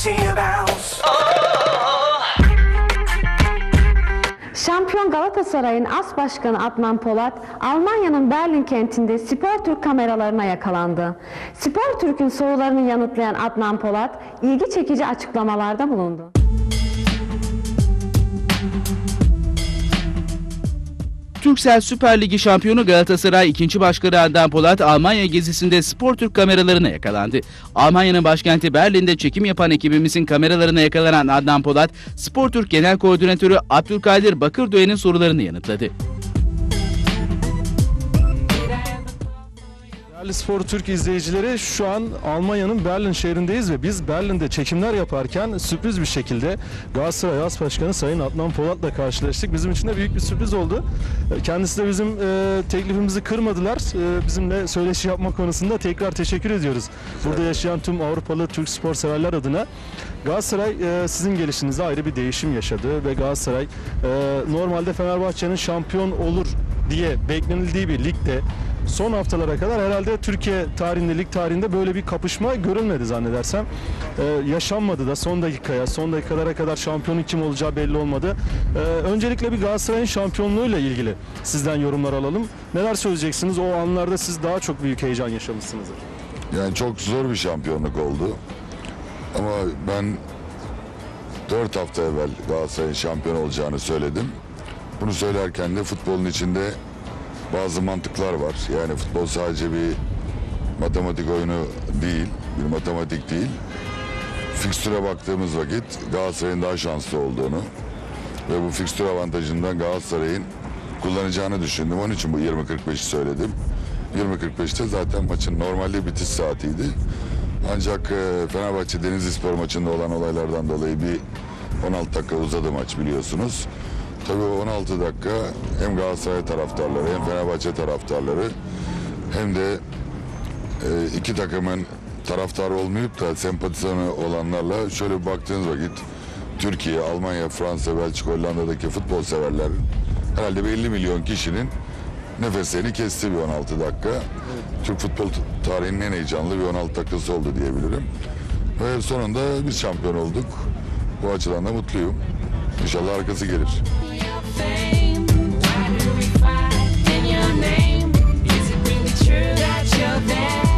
Şampiyon Galatasaray'ın as başkanı Adnan Polat, Almanya'nın Berlin kentinde Sportürk kameralarına yakalandı. Sportürk'ün sorularını yanıtlayan Adnan Polat, ilgi çekici açıklamalarda bulundu. Turkcell Süper Ligi şampiyonu Galatasaray 2. Başkanı Adnan Polat, Almanya gezisinde Sportürk kameralarına yakalandı. Almanya'nın başkenti Berlin'de çekim yapan ekibimizin kameralarına yakalanan Adnan Polat, Sportürk Genel Koordinatörü Abdülkadir Bakırdoğan'ın sorularını yanıtladı. Değerli Sportürk izleyicileri, şu an Almanya'nın Berlin şehrindeyiz ve biz Berlin'de çekimler yaparken sürpriz bir şekilde Galatasaray As Başkanı Sayın Adnan Polat'la karşılaştık. Bizim için de büyük bir sürpriz oldu. Kendisi de bizim teklifimizi kırmadılar. Bizimle söyleşi yapma konusunda tekrar teşekkür ediyoruz. Burada yaşayan tüm Avrupalı Türk spor severler adına. Galatasaray sizin gelişinizde ayrı bir değişim yaşadı ve Galatasaray normalde Fenerbahçe'nin şampiyon olur diye beklenildiği bir ligde son haftalara kadar herhalde Türkiye tarihinde, lig tarihinde böyle bir kapışma görülmedi zannedersem. Yaşanmadı da son dakikalara kadar şampiyonun kim olacağı belli olmadı. Öncelikle bir Galatasaray'ın şampiyonluğuyla ilgili sizden yorumlar alalım. Neler söyleyeceksiniz? O anlarda siz daha çok büyük heyecan yaşamışsınızdır. Yani çok zor bir şampiyonluk oldu. Ama ben 4 hafta evvel Galatasaray'ın şampiyon olacağını söyledim. Bunu söylerken de futbolun içinde bazı mantıklar var. Yani futbol sadece bir matematik oyunu değil, bir matematik değil. Fikstüre baktığımız vakit Galatasaray'ın daha şanslı olduğunu ve bu fikstür avantajından Galatasaray'ın kullanacağını düşündüm. Onun için bu 20.45'i söyledim. 20.45'te zaten maçın normalde bitiş saatiydi. Ancak Fenerbahçe Denizlispor maçında olan olaylardan dolayı bir 16 dakika uzadı maç, biliyorsunuz. Tabii o 16 dakika hem Galatasaray taraftarları hem Fenerbahçe taraftarları hem de iki takımın taraftarı olmayıp da sempatizanı olanlarla şöyle bir baktığınız vakit Türkiye, Almanya, Fransa, Belçika, Hollanda'daki futbol severlerin herhalde 50 milyon kişinin nefeslerini kesti bir 16 dakika. Türk futbol tarihinin en heyecanlı bir 16 dakikası oldu diyebilirim. Ve sonunda biz şampiyon olduk. Bu açıdan da mutluyum. İnşallah arkası gelir. Fame, why do we fight in your name? Is it really true that you're there?